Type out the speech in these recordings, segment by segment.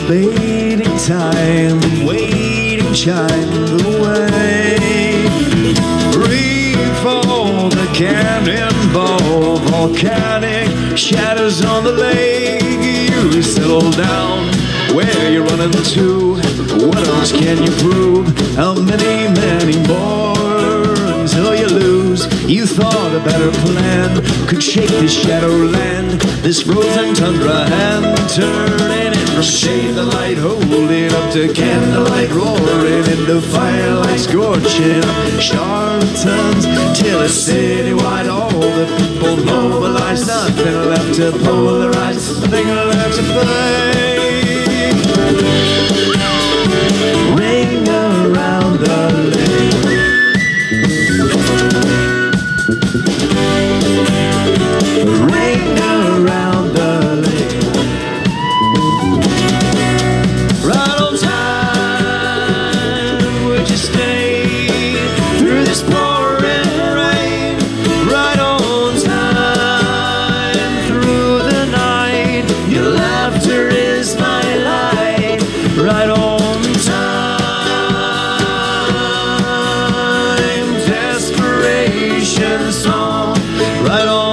fading time, waiting chimed the way. Free-fall, the cannonball, volcanic shadows on the lake. You settle down, where you running to? What else can you prove? How many more until you lose? You thought a better plan could shake this shadowland, this frozen tundra, and turning it from shade to light, holding up to candlelight, roaring into firelight, scorching up charlatans till it's citywide. All the people mobilize, nothing left to polarize, nothing left to fade. Ring around the lake. Ring around the lake. Right on time, would you stay through this pouring rain? Right on time, through the night. Your laughter is my light. Right on time, desperation song. Right on.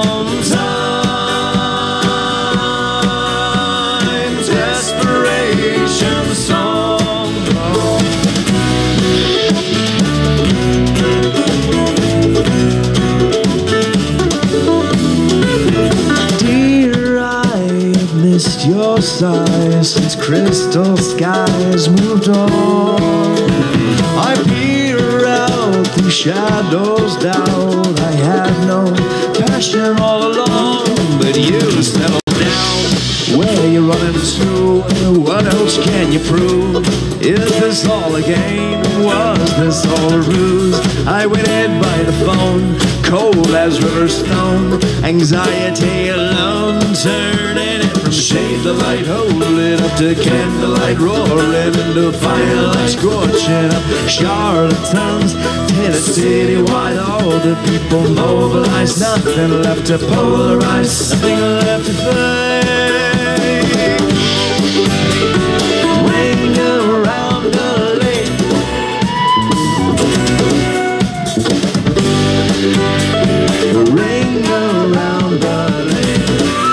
Your sighs since crystal skies moved on. I peer out through shadows down. I had no passion all along, but you settled down. Where you running to? What else can you prove? Is this all a game? Was this all a ruse? I waited by the phone, cold as river stone, anxiety alone, turning it from shade to light, holding up to candlelight, roaring into firelight, scorching up charlatans till it's citywide. All the people mobilize, nothing left to polarize, nothing left to fade. Ring around the lake. Ring around the lake.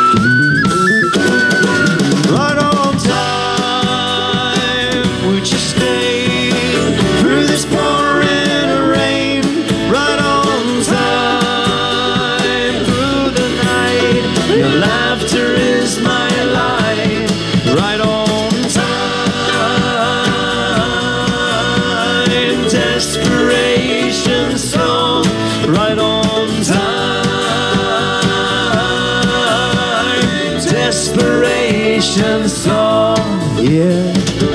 Right on time, would you stay through this pouring rain? Right on time, through the night. Your laughter is my light. Right on time, desperation song. Right on time, desperation song. Yeah.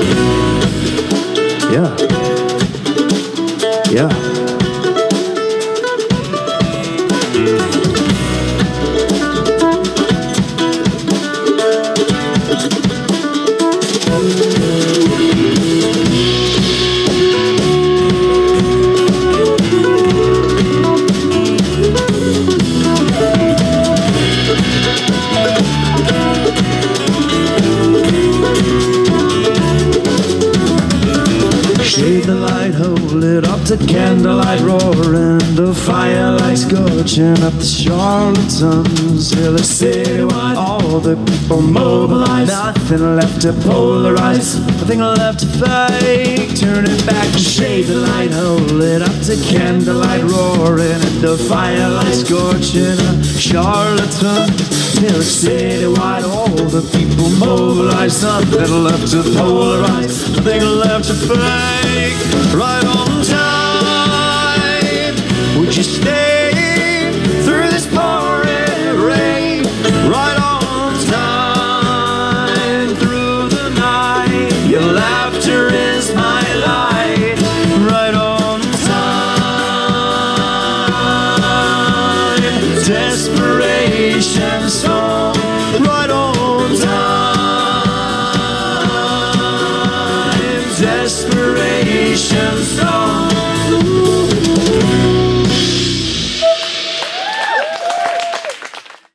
Yeah. Yeah. Shade the light, hold it up to candlelight, roaring the firelight, scorching up the charlatans till it's citywide. All the people mobilize, nothing left to polarize, nothing left to fake. Turn it back to shade the light, hold it up to candlelight, roaring the firelight, scorching up charlatans till it's citywide. All the people mobilize, nothing left to polarize, nothing left to fake. Right on time, would you stay through this pouring rain? Right on time, through the night. Your laughter is my light. Right on time, desperation song. Right on time, desperation song.